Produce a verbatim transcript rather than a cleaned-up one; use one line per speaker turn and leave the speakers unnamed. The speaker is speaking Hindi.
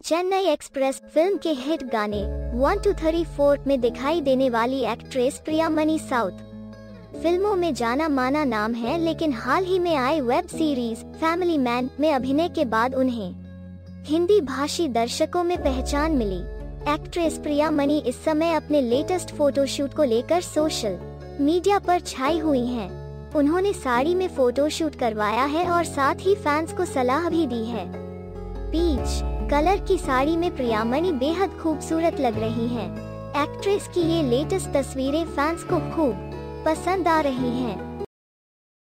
चेन्नई एक्सप्रेस फिल्म के हिट गाने वन टू थ्री फोर में दिखाई देने वाली एक्ट्रेस प्रियामणि साउथ फिल्मों में जाना माना नाम है, लेकिन हाल ही में आई वेब सीरीज फैमिली मैन में अभिनय के बाद उन्हें हिंदी भाषी दर्शकों में पहचान मिली। एक्ट्रेस प्रियामणि इस समय अपने लेटेस्ट फोटोशूट को लेकर सोशल मीडिया पर छाई हुई हैं। उन्होंने साड़ी में फोटोशूट करवाया है और साथ ही फैंस को सलाह भी दी है। पीच कलर की साड़ी में प्रियामणि बेहद खूबसूरत लग रही हैं। एक्ट्रेस की ये लेटेस्ट तस्वीरें फैंस को खूब पसंद आ रही हैं।